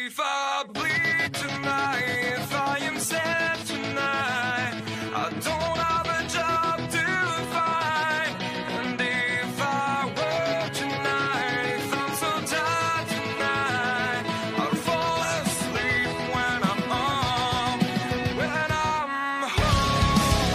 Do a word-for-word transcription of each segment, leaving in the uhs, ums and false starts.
if I bleed tonight, if I am sad tonight, I don't have a job to find. And if I work tonight, if I'm so tired tonight, I'll fall asleep when I'm home, when I'm home.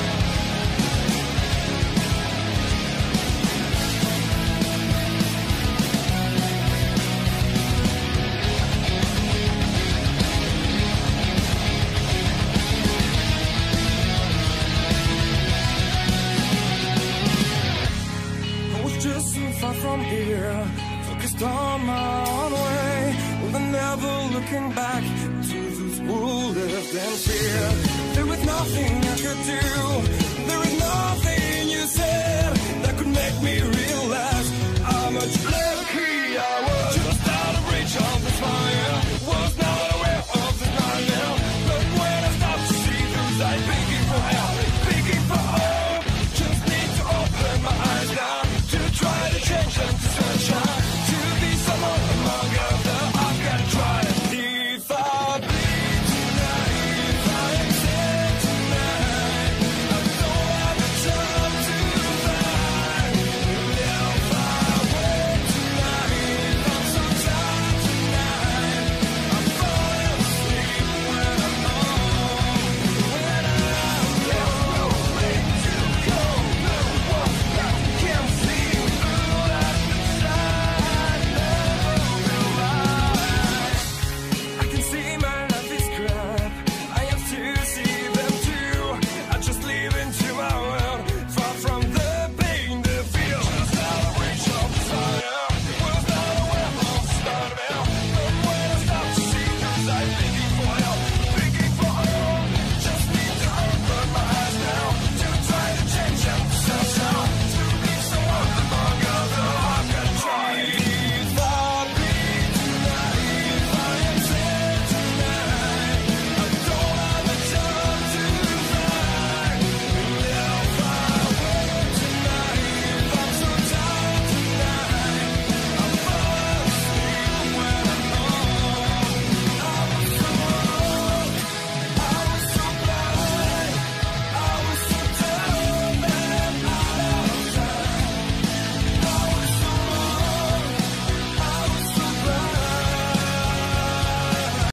I was just so far from here, focused on my own way, with never looking back to those who lived in fear. There was nothing I could do, there was nothing you said that could make me